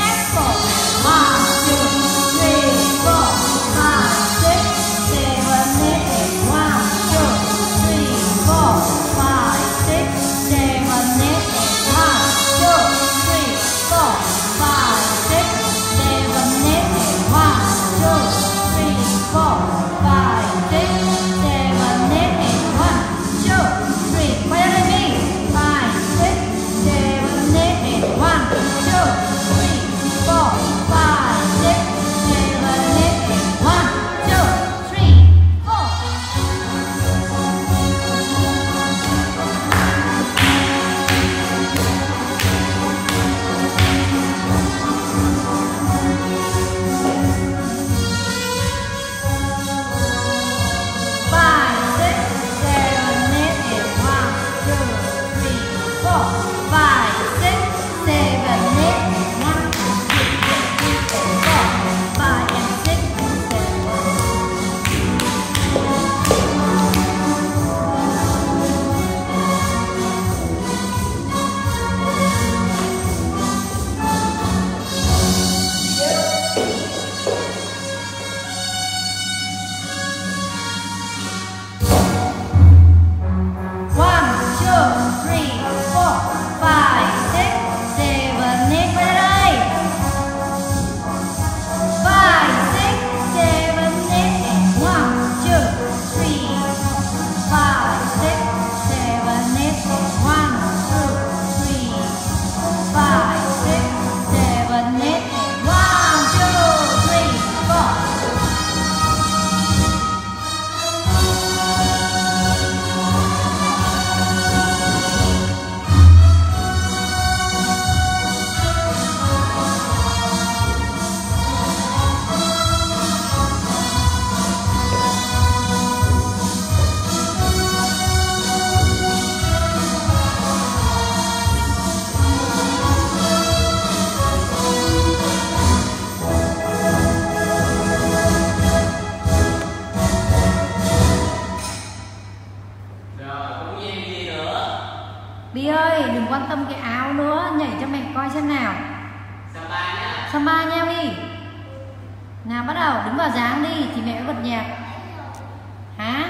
apple. 1, 2, 3, 4, 5, 6, 7, 8. 1, 2, 3, 4, 5, 6, 7, 8. 1, 2, 3, 4, 5, 6, 7, 8. 1, 2, 3, 4, 5, 6, 7, 8. 1, 2, 3. Quay lại đi. 5, 6, 7, 8. 1, 2, 3, 4, 5, 6, 7, 8. 1, 2, 3, 4. Bi ơi, đừng quan tâm cái áo nữa, nhảy cho mẹ coi xem nào. Samba nha Bi. Nào bắt đầu, đứng vào dáng đi thì mẹ mới bật nhạc. Hả?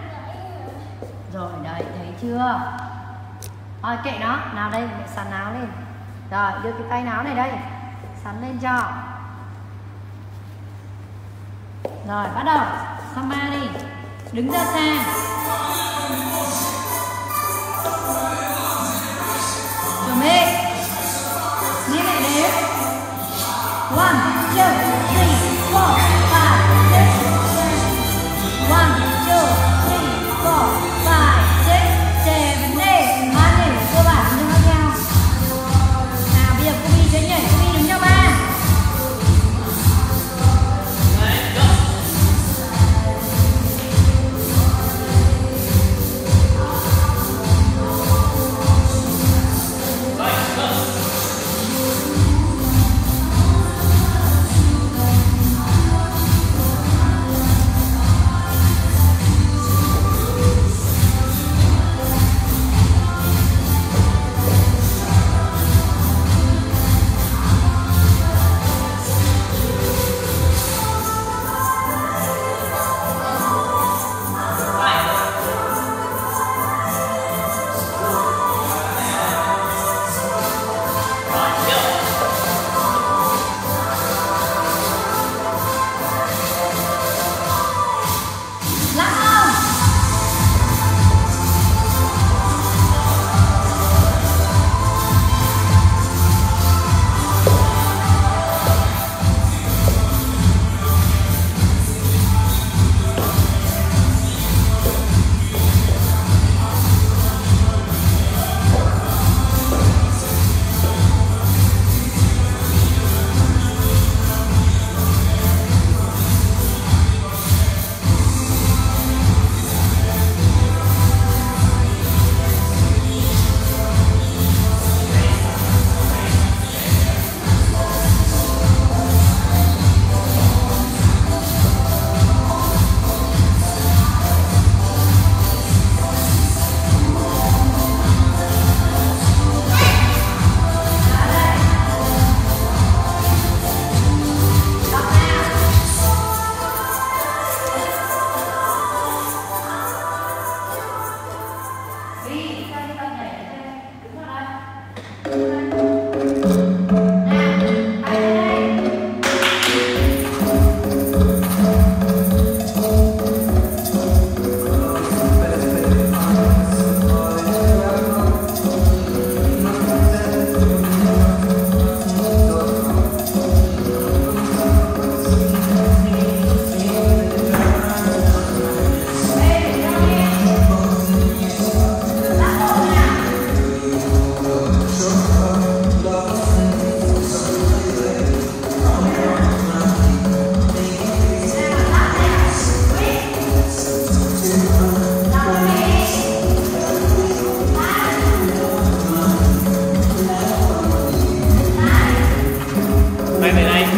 Rồi đấy, thấy chưa? Thôi kệ nó, nào đây mẹ sắn áo lên. Rồi, đưa cái tay áo này đây, sắn lên cho. Rồi, bắt đầu, Samba đi. Đứng ra xa. Chuẩn bị. Nghe mẹ đếm. 1, 2, 3, 4, 5, 6, 7. 1, 2, 3, 4, 5, 6, 7, 8. Ba nhảy cơ bản nhưng khác nhau. Nào bây giờ cô Bi sẽ nhảy, cô Bi đứng cho ba.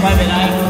quay về đây.